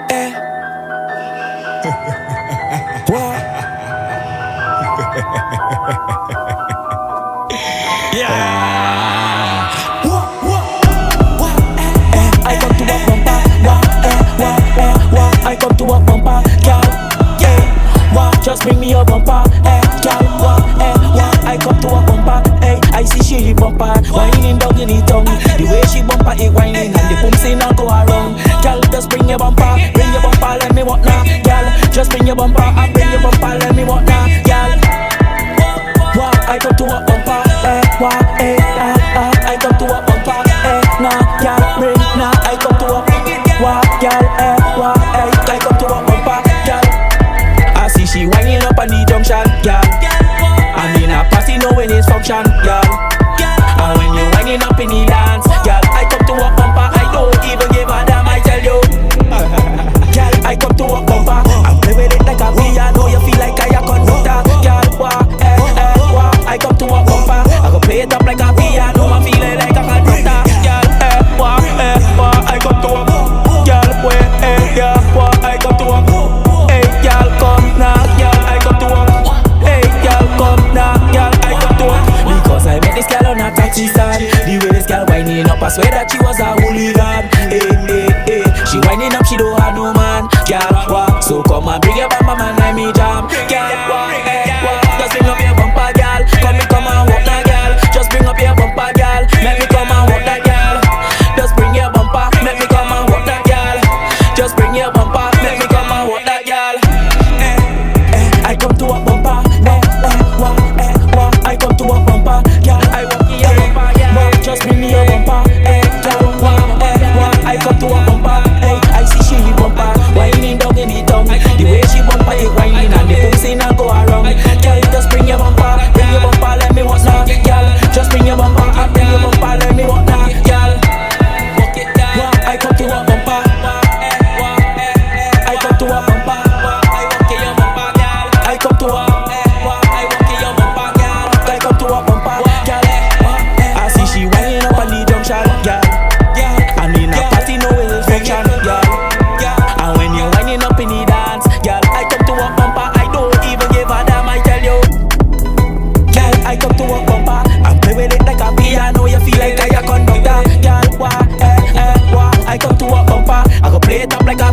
eh. What? Yeah. What? Eh. I come to a bumper. What? I come to a bumper, girl. What? Just bring me a bumper, girl. What? I come to a bumper, I see she bumper, whining down in the tongue. The way she bumper it whining and the boom say now go around. Girl, just bring your bumper, let me walk now. Girl, just bring your bumper, bring your bumper, let me walk now. Girl, what? I come to a bumper, what? I come to a bumper, nah, girl, bring nah. I come to a what, girl, what? I come to a bumper, girl. I see she whining up on the junction, girl. I mean I pass it know when it's function, girl. And when you whining up in the dance, girl, I come to a bumper. I don't even give a damn, I tell you. Girl, I come to a bumper. I play with it like a piano. You feel like I a conductor, girl. What? I come to a bumper. I go play it up like a piano. I feel it like a conductor, girl. What? I come to a girl. What? I come to a girl, come now, girl. I come to a girl, come now, girl. I come to a because I met this girl on a taxi stand. The way this girl whining up, I swear that she was a hooligan. She whining up, she don't have no man, girl. What? So come and bring your bumper, man, let me jam, girl. What? Just bring up your bumper, girl. Come and walk now, girl. Just bring up your bumper, girl. Let me come and walk that, girl. Just bring your bumper, let me come and walk that, girl. Just bring your bumper, let me come and walk that, girl. I come to a bumper, I come to a bumper, girl. I walk in your bumper, girl. Just bring me a bumper, girl. I come to a bumper, I see she bumper, whining down in the tongue. The way she bumper it whining and the boom say now go around. Girl, just bring your bumper, let me walk now, girl. Just bring your bumper, bring your bumper, let me walk now, girl. I come to a bumper, I come to a bumper, I come to a I see she whining up on the junction, girl. I mean I party know it's function, girl. And when you're whining up in the dance, girl, I come to a bumper. I don't even give a damn, I tell you. Girl, I come to a bumper and play with it like a piano. You feel like I a conductor, girl. I come to a bumper. I go play it up like a